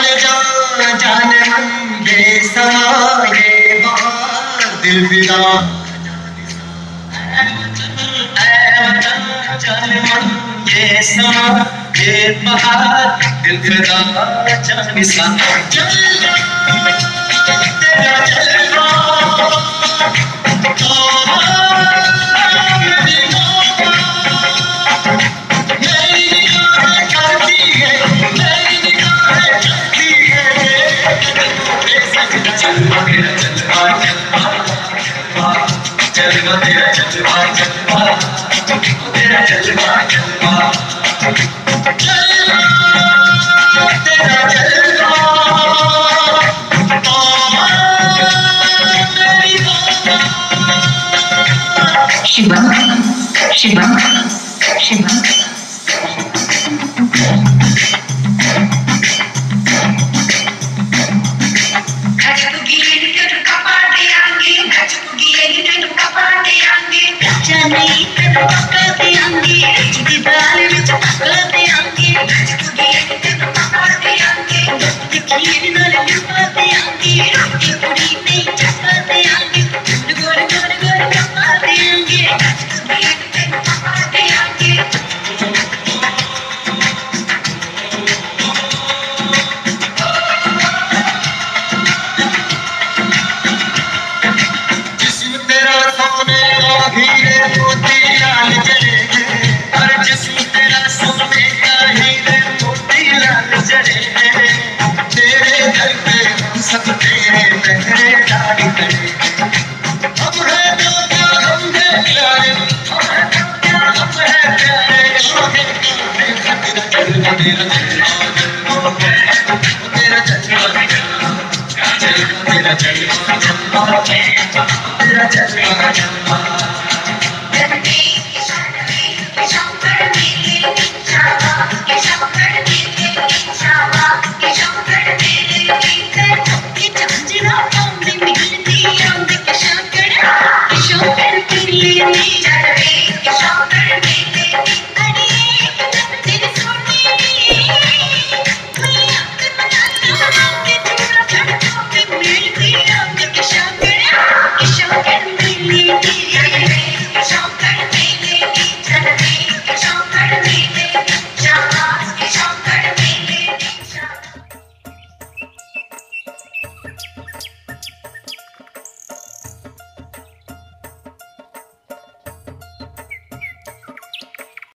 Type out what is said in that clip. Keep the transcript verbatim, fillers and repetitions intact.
जा जाने मन ये समा ये बहार दिल फिदा जाने मन ये समा ये बहार दिल फिदा जाने सा जलवा तेरा जलवा जलवा तेरा जलवा जलवा तेरा जलवा जलवा तेरा जलवा शिवा शिवा शिवा तेरा जलवा जलवा तेरा जलवा जलवा